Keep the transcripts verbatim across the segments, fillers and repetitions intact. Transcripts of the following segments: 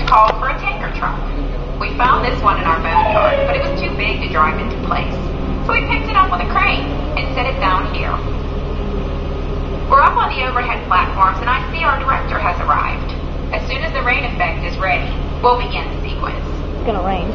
called for a tanker truck. We found this one in our backyard, but it was too big to drive into place. So we picked it up with a crane and set it down here. We're up on the overhead platforms and I see our director has arrived. As soon as the rain effect is ready, we'll begin the sequence. It's gonna rain.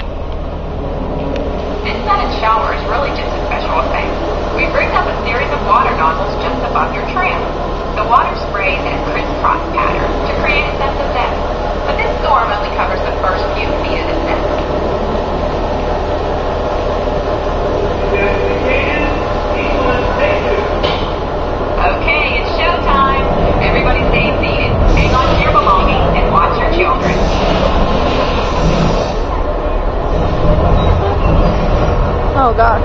This sudden shower is really just a special effect. We've rigged up a series of water nozzles just above your trail. The water sprays in a crisscross pattern to create a sense of depth, but this storm only covers the first few feet of the depth. Okay, it's showtime. Everybody stay seated. Hang on to your belongings and watch your children. Oh God.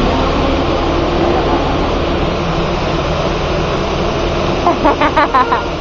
Ha ha ha ha.